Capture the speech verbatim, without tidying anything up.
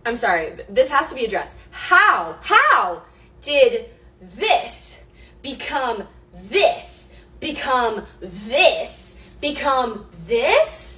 I'm sorry, this has to be addressed. How, how did this become this, become this, become this?